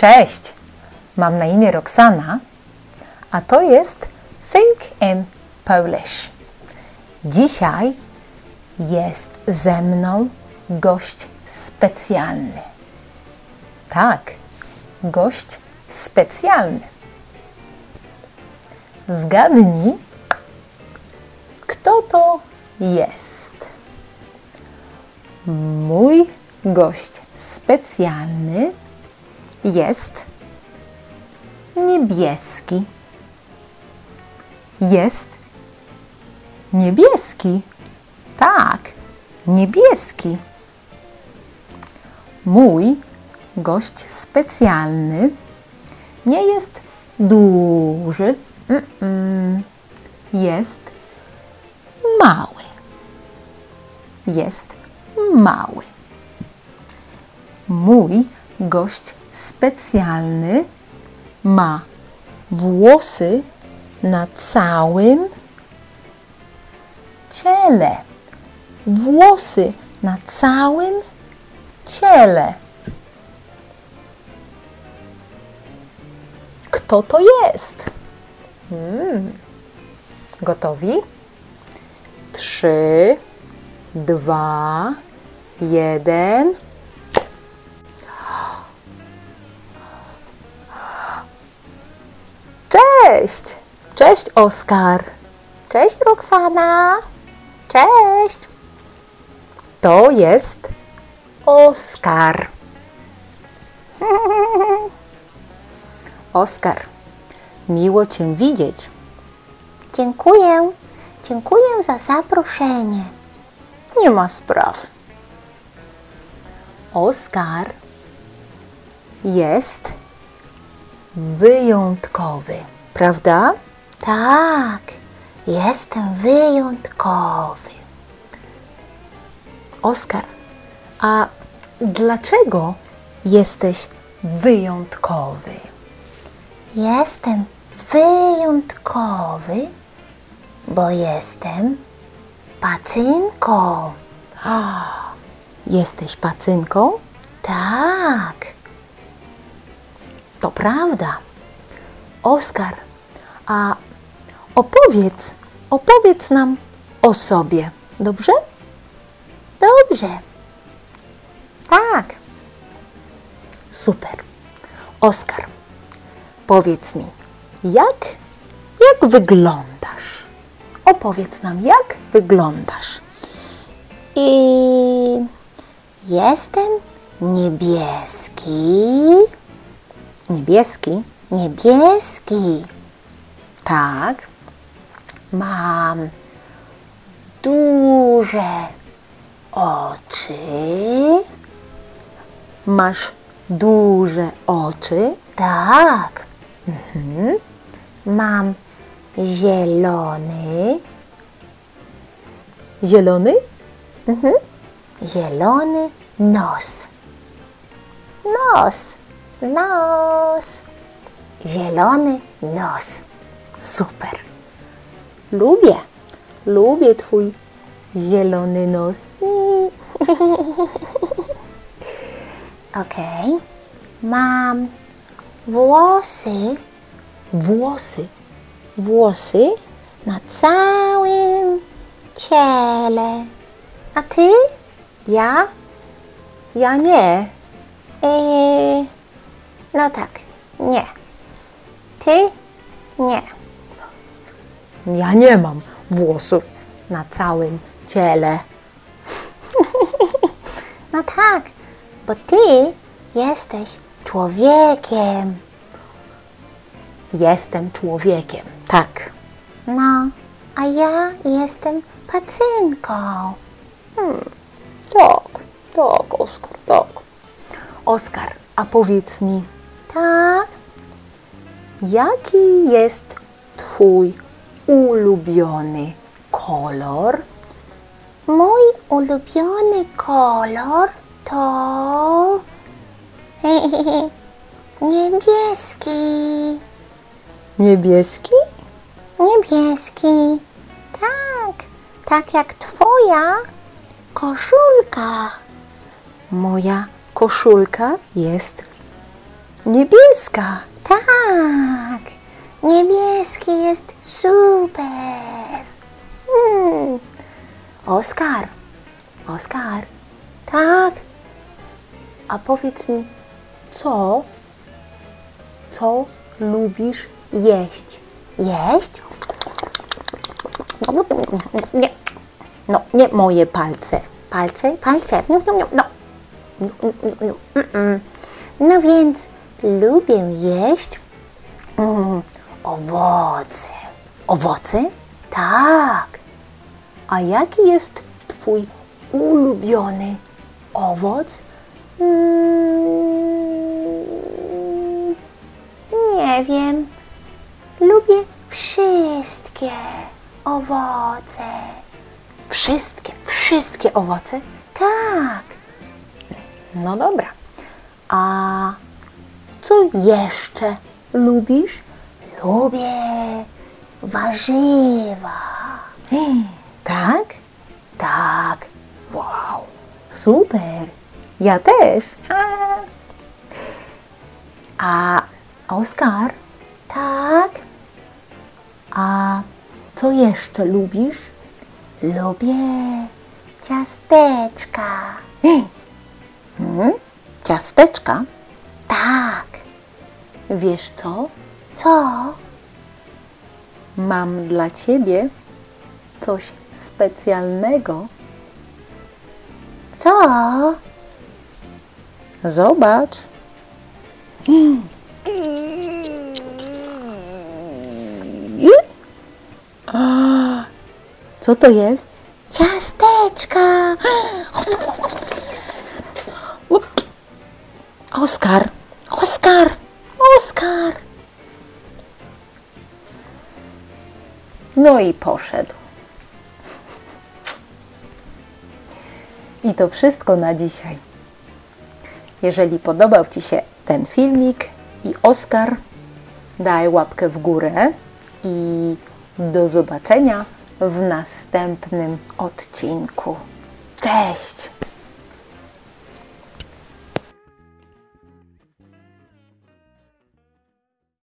Cześć, mam na imię Roxana, a to jest Think in Polish. Dzisiaj jest ze mną gość specjalny. Tak, gość specjalny. Zgadnij, kto to jest. Mój gość specjalny jest niebieski. Jest niebieski. Tak, niebieski. Mój gość specjalny nie jest duży. Jest mały. Jest mały. Mój gość specjalny ma włosy na całym ciele. Włosy na całym ciele. Kto to jest? Gotowi? 3, 2, 1. Cześć! Cześć, Oskar! Cześć, Roxana! Cześć! To jest Oskar. Oskar, miło Cię widzieć. Dziękuję. Dziękuję za zaproszenie. Nie ma spraw. Oskar jest wyjątkowy, prawda? Tak, jestem wyjątkowy. Oskar, a dlaczego jesteś wyjątkowy? Jestem wyjątkowy, bo jestem pacynką. Jesteś pacynką? Tak. To prawda. Oskar, a opowiedz nam o sobie, dobrze? Dobrze. Tak. Super. Oskar, powiedz mi, jak wyglądasz? Opowiedz nam, jak wyglądasz. I jestem niebieski. Niebieski? Niebieski. Tak. Mam duże oczy. Masz duże oczy. Tak. Mam zielony. Zielony? Zielony nos. Nos. Zielony nos. Super. Lubię twój zielony nos. Okej. Mam włosy na całym ciele. A ty? Ja nie. No tak, nie. Ty? Nie. Ja nie mam włosów na całym ciele. No tak, bo ty jesteś człowiekiem. Jestem człowiekiem, tak. No, a ja jestem pacynką. Tak, Oskar, tak. Oskar, a powiedz mi, Tak? jaki jest twój ulubiony kolor? Mój ulubiony kolor to niebieski. Niebieski? Niebieski. Tak. Tak jak twoja koszulka. Moja koszulka jest Niebieska. Tak, niebieski jest super. Oskar. Oskar. Tak, A powiedz mi, co lubisz jeść? jeść? Nie. No, nie moje palce. Palce, palce. No. No więc lubię jeść owoce. Owoce? Tak, A jaki jest twój ulubiony owoc? nie wiem. Lubię wszystkie owoce. Wszystkie owoce? Tak, No dobra. A co jeszcze lubisz? lubię warzywa. Tak? Tak, Wow, super. Ja też. A Oskar, tak, a co jeszcze lubisz? lubię ciasteczka. Ciasteczka? Tak, Wiesz co? co? Mam dla ciebie coś specjalnego. Co? Zobacz. Co to jest? Ciasteczka. Oskar. Oskar, Oskar. No i poszedł. I to wszystko na dzisiaj. Jeżeli podobał Ci się ten filmik i Oskar, daj łapkę w górę i do zobaczenia w następnym odcinku. Cześć!